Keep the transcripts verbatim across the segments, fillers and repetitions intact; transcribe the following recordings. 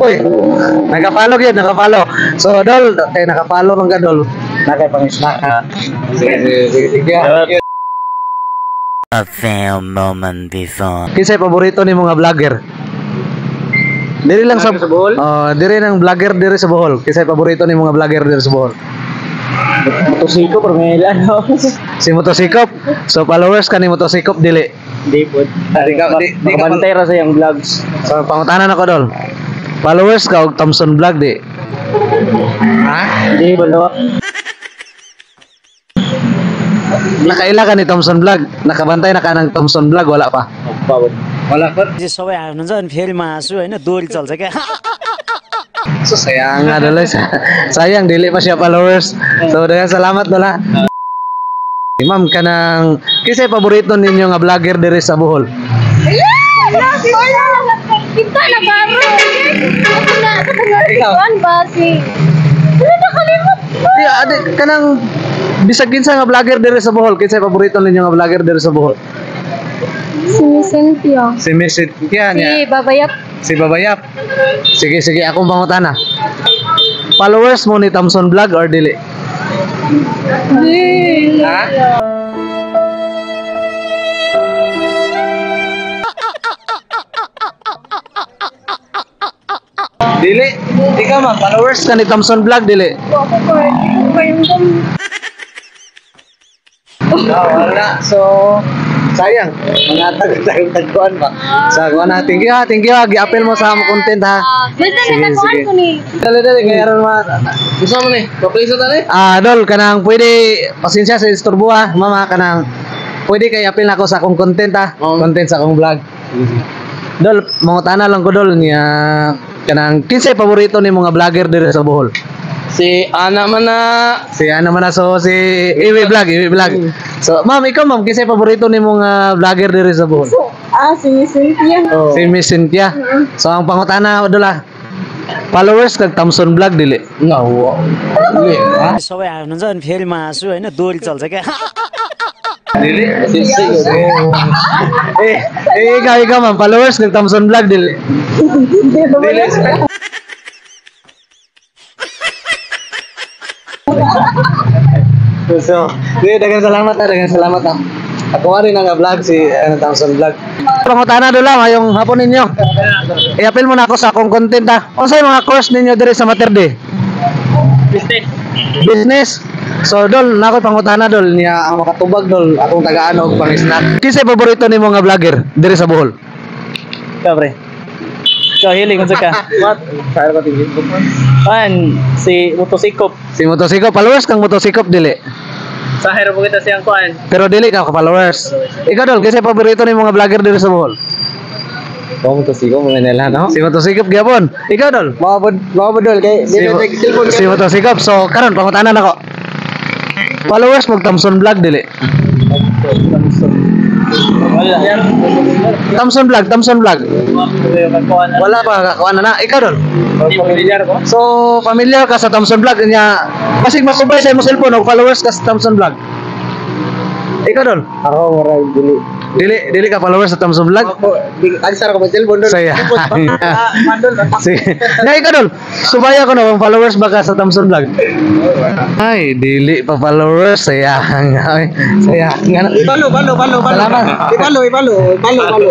Uy, nakapalo yun, nakapalo. So, Dol, kay nakapalo lang ka, Dol. Nakay pang snack, ha? Sige, sige, sige, sige. A few moments before. Kisay paborito ni mga vlogger? Diri lang sa, sa Bohol? Oh, diri ng vlogger diri sa Bohol. Kisay paborito ni mga vlogger diri sa Bohol? Motosiko, Permela, no? Si Motosikop. So, followers ka ni Motosikop, dili. Di po. Di ka, di, di ka, Makabantay ra sa yung vlogs. so, pangutanan ako, Dol. Followers ka og Thompson Vlog, di? Ha? Di ba, no? Nakaila ka ni Thompson Vlog. Nakabantay na ka ng Thompson Vlog, wala pa. Bawat. Wala pa. सबै हाल्नुहुन्छ अनि फेरि म हाँसु होइन दोरी चल्छ क्या So, sayang nga, Dol. Sayang, dili pa siya followers. So, dagan salamat, Dol, ha? Ma'am, kanang kisay paborito ninyo nga vlogger diri sa Bohol? Kita na baro. Na kuan ba si? Ano na kalimot? Di, adi, kanang bisag kinsa nga vlogger diri sa Bohol, kinsay paborito ninyo nga vlogger diri sa Bohol? Si Cynthia. Si Miss Cynthia Si niya. Babayap. Si Babayap. Sige, sige, akong pangutana. Followers mo ni Thompson Vlog or dili? Di. Ha? Dili. Ikaw ma, followers ka ni Thompson Vlog, dili? Ako ko. Kayong dam. No, wala. So, sayang. Mga tagkuan pa. Sa kuan na. Thank you ha. Thank you ha. Gi-appel mo sa among content ha. Basta Sige, na kuan sige. ko ni. Dali, dali. Kaya ron ma. Gusto mo ni? Papliso ta ni? Ah, Dol, kanang pwede, pasensya sa istorbo ha, mama, kanang pwede kay apil na ako sa akong content ha, Oo. content sa akong vlog. Dol, mangutana lang ko, Dol, niya, kanang kinsay paborito ni mga vlogger diri sa Bohol? Si Ana man na. Si ano man na, so si Iwi Vlog, Iwi Vlog. So, ma'am, ikaw ma'am, kinsay paborito ni mga vlogger diri sa Bohol? Ah, si Cynthia. Si Miss Cynthia. So, ang pangutana, Dol ha, followers kag Thompson Vlog, dili? No. Dili. Ha? सबै हाल्नुहुन्छ अनि फेरि म हाँसु होइन दोरी चल्छ क्या Dili? Si Si. Eh, eh, ikaw, ikaw ma'am, followers kag Thompson Vlog, dili? Dili. So, di, dagang salamat ha, dagang salamat ha. Ako rin nga vlog si ano, Thompson Vlog. Pangutana do lang, yung hapon ninyo. I-appel mo na ako sa akong content ha. Ano sa mga course ninyo dire sa Materde? Business. Business. So, Dol, nako pangutana, Dol, niya ang makatubag, Dol, akong taga-ano og pang-snack. Kinsay paborito ni mga vlogger dire sa Bohol? Ikaw, pre. Ikaw, hiling kung ka. What? Saan ka tingin ko? Pan, si Motosikop. Si Motosikop, followers kang Motosikop, dili? Sa hero po kita siyang kuan. Pero dili ka followers. Ikaw, Dol, kinsay paborito ni mga vlogger dire sa Bohol? Oh, Motosikop mo nila, no? Si Motosikop gyapon. Ikaw, Dol? Mabod, mabod dol kay Si, si Motosikop. So, karon pangutanan ako. Followers mo Thompson Vlog, dili? Wala. Thompson Vlog, Thompson Vlog. Wala. Wala pa kakuha na na. Ikaw, Dol? Familiar ko. So, familiar ka sa Thompson Vlog niya. Basig masubay sa imong cellphone og followers ka sa Thompson Vlog. Ikaw, Dol? Ako, maray, dili. Dili, dili ka followers sa Thompson Vlog? Agsara ko ba cellphone dol? Saya. Mandol. Sige. Na ikaw, Dol. Subaya ko na kung followers ba ka sa Thompson Vlog? Ay, dili pa followers. Sayang. Ay, sayang. Ibalo, balo, balo, balo. Salamat. Ibalo, ibalo, ibalo, ibalo.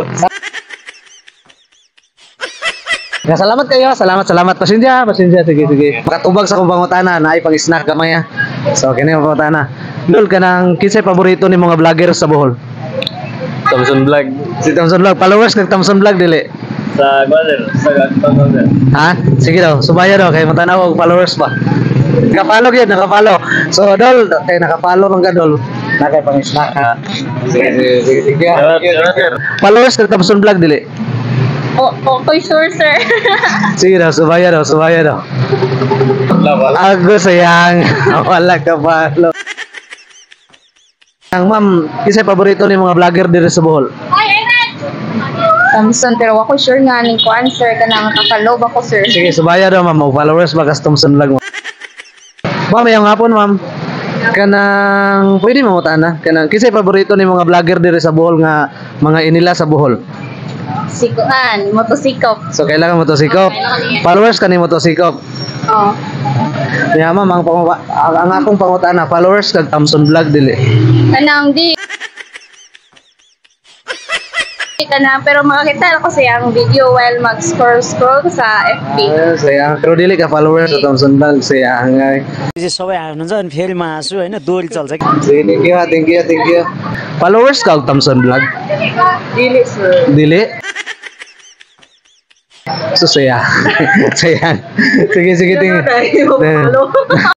Ya, salamat kayo. Salamat, salamat. Pasensya, pasensya. Sige, sige. Makatubag sa akong pangutana na ay pang-snack kamay ha. So, kini ang pangutana. Dol, kanang kinsay paborito ni mga vlogger sa Bohol? Thompson Vlog. Si Thompson Vlog. Followers kag Thompson Vlog, dili? Sa Gwaler, sa Gwaler. Ha? Sige daw. Subaya daw. Kaya matanaw og followers pa. Nakapalo yun, nakapalo. So, Dol, kaya nakapalo lang ka, Dol. Nakay pang-snack ha. Sige, sige, sige. sige. Followers kag Thompson Vlog, dili? O, okay, sure, sir. Sige daw, subaya daw, subaya daw. Ako sayang. Wala ka palo. Ang ma'am, kisay paborito ni mga vlogger dito sa Bohol? Thompson, pero ako sure nga ni kuan, sir, kanang kakalob ako, sir. Sige, subaya daw ma'am, mag followers ba kas Thompson Vlog mo. Ma'am, yung hapon ma'am. Kanang pwede mo mutana. Kanang kisay paborito ni mga vlogger dito sa Bohol nga mga inila sa Bohol? Sikuan, motosikop. So kailangan motosikop. Followers ka ni motosikop. Oh. Kaya ma'am, ang, pang- ang, ang akong pangutana, followers kag Thompson Vlog dili. Kanang di. Ka na, pero makakita ako sa iyang video while mag-scroll-scroll sa F B. Ah, saya. Pero dili ka followers sa Thompson Vlog. Saya. Ngay. यो चाहिँ सबै हाल्नुहुन्छ अनि फेरि म हाँसु होइन दोहोरी चल्छ क्या Thank you, thank you, thank you. Followers kag Thompson Vlog. Dili, sir. Dili. So saya. Saya. Sige, sige, tingin.